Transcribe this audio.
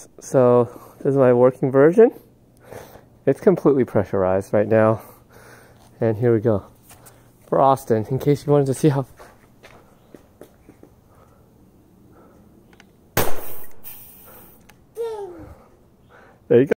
So this is my working version. It's completely pressurized right now. And here we go. For Austin, in case you wanted to see how... There you go.